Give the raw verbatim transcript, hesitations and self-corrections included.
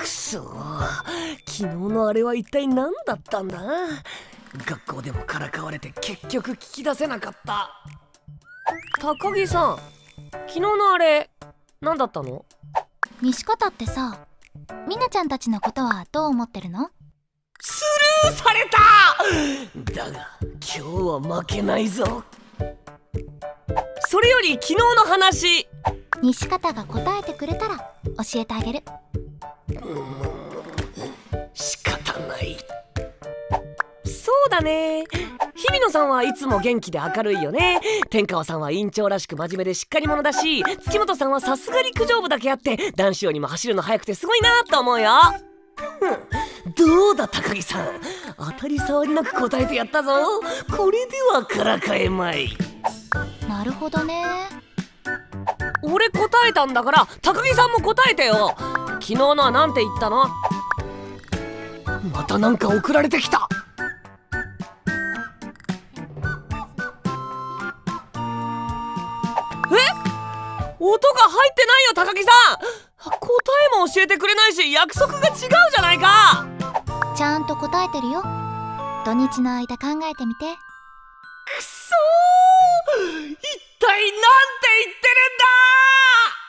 くそー、昨日のあれは一体何だったんだ。学校でもからかわれて結局聞き出せなかった。高木さん、昨日のあれ何だったの？ 西方ってさ、みなちゃんたちのことはどう思ってるの？ スルーされた。だが今日は負けないぞ。それより昨日の話、 西方が答えてくれたら教えてあげる。 うーん、仕方ない。そうだね、日比野さんはいつも元気で明るいよね。天川さんは委員長らしく真面目でしっかり者だし、月本さんはさすが陸上部だけあって男子よりも走るの速くてすごいなと思うよ。どうだ高木さん、当たり障りなく答えてやったぞ。これではからかえまい。 なるほどね。 俺答えたんだから高木さんも答えてよ。昨日のはなんて言ったの？またなんか送られてきた。え？音が入ってないよ高木さん。答えも教えてくれないし約束が違うじゃないか。 ちゃんと答えてるよ。土日の間考えてみて。 くそー、一体なんて言ってるんだ。